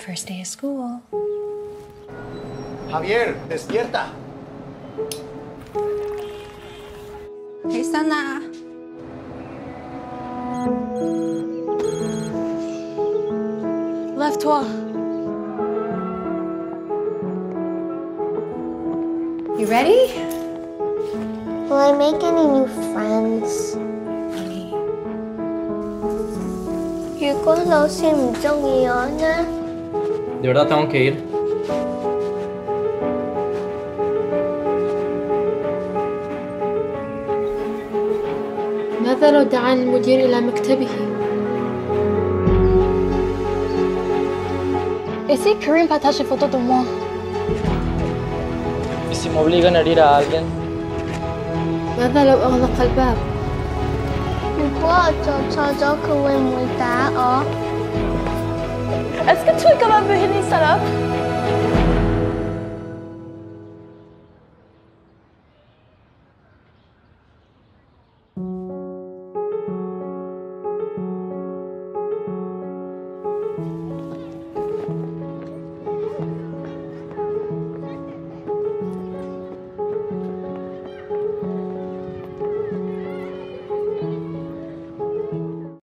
first day of school. Javier, despierta. Hey, Sana. Lève-toi. You ready? Will I make any new friends? 如果老師唔中意我呢？ ¿De verdad tengo que ir? ماذا لو دعاني المدير إلى مكتبه؟ ¿Y si Karim partage photos de moi? ¿Y si me obligan a herir a alguien? ماذا لو أغلق الباب؟ 如果我做錯咗，佢會唔會打我？ Est-ce que tu es capable de venir, Salah?